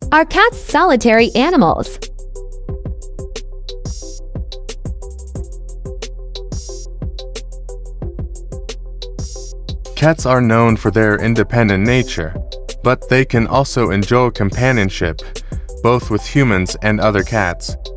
Are cats solitary animals? Cats are known for their independent nature, but they can also enjoy companionship, both with humans and other cats.